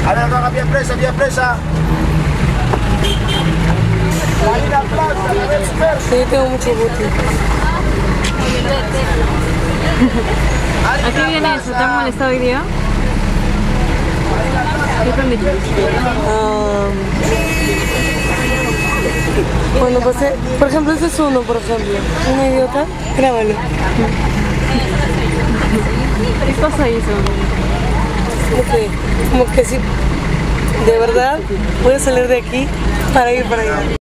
Ahora no haga vía presa, vía presa. Marina Plaza, la vez first. Sí, yo tengo mucho gusto. ¿A qué viene eso? ¿Te han molestado hoy día? ¿Qué permitís? Cuando pasé, por ejemplo, ese es uno, por ejemplo. Un idiota, grábalo. ¿Qué cosa hizo? Como que sí, de verdad voy a salir de aquí para ir para allá.